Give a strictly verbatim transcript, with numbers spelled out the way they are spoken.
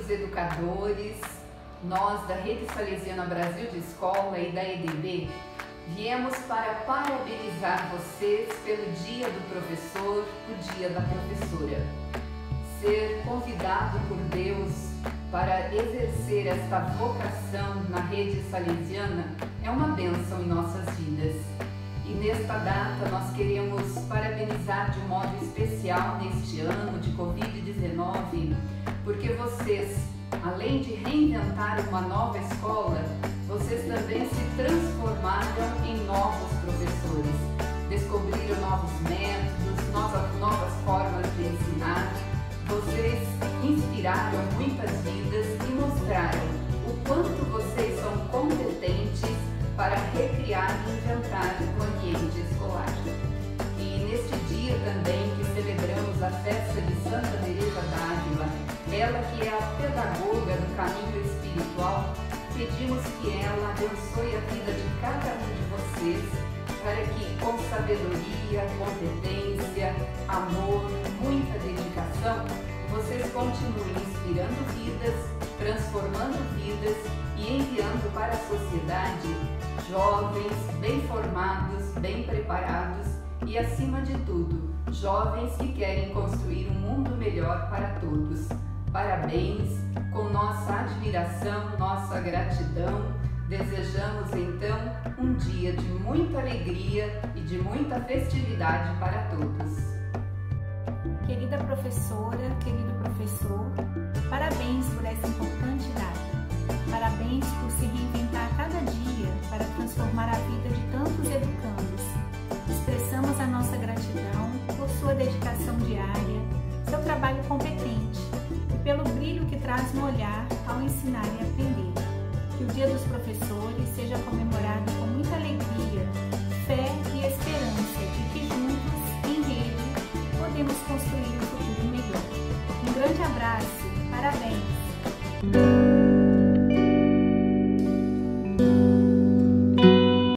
queridos educadores, nós da Rede Salesiana Brasil de Escola e da E D B viemos para parabenizar vocês pelo Dia do Professor, o Dia da Professora. Ser convidado por Deus para exercer esta vocação na Rede Salesiana é uma bênção em nossas vidas. E nesta data nós queremos parabenizar de um modo especial neste ano de covid dezenove, porque vocês, além de reinventar uma nova escola, vocês também se transformaram em novos professores, descobriram novos métodos, novas, novas formas de ensinar. Vocês inspiraram muitas vidas e mostraram o quanto vocês são competentes para recriar e inventar o ambiente escolar. E neste dia também que celebramos a festa de Santa Teresa d'Ávila, ela que é a pedagoga do caminho espiritual, pedimos que ela abençoe a vida de cada um de vocês, para que com sabedoria, competência, amor, muita dedicação, vocês continuem inspirando vidas, transformando vidas e enviando para a sociedade jovens bem formados, bem preparados e, acima de tudo, jovens que querem construir um mundo melhor para todos. Parabéns, com nossa admiração, nossa gratidão, desejamos então um dia de muita alegria e de muita festividade para todos. Querida professora, querido professor, parabéns por essa importante data. Parabéns por se reinventar a cada dia para transformar a vida de tantos educandos. Expressamos a nossa gratidão por sua dedicação diária, seu trabalho competente e pelo brilho que traz no olhar ao ensinar e aprender. Que o Dia dos Professores seja comemorado com muita alegria, fé e esperança de que juntos, em rede, podemos construir um futuro melhor. Um grande abraço, parabéns!